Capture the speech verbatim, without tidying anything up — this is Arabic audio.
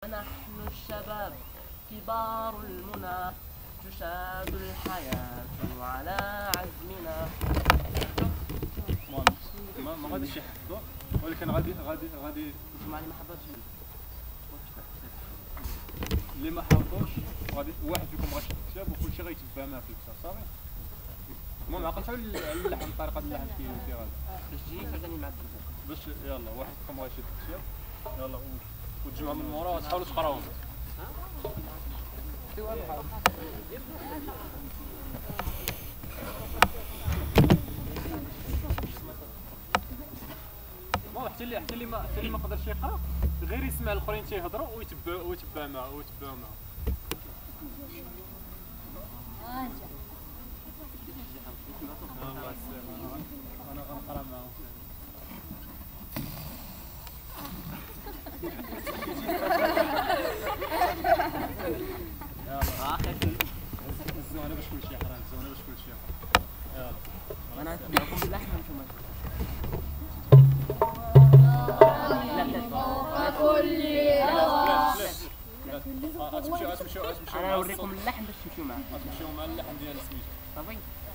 نحن الشباب كبار المنى تشاد الحياة على عزمنا. ما ما غاديش يحفظوا ولكن غادي غادي غادي اسمعني ما حضرتش اللي ما حافظوش غادي واحد فيكم غيشد الكتاب وكلشي غيتبع معاه في الكتاب صافي. المهم عقلتوا على اللحن الطريقه ديال اللحن كي غادي باش تجي فرجاني مع الدرب باش يلا واحد فيكم غيشد الكتاب يلا وتجمعوا من مورا وتحاولوا تقراوهم. حتى اللي حتى اللي ما حتى اللي ما قدرش يقرا غير يسمع الاخرين تيهضروا ويتبع ويتبع معاه ويتبعوا معاه. انا غنقرا معاهم. يلا اخر الزونه باش كلشي يقرا الزونه باش كلشي يقرا. يلا انا نسمعكم باللحن نتوما انا نوريكم اللحن باش تمشيو معاه. غتمشيو مع اللحن ديال سميتو صافي.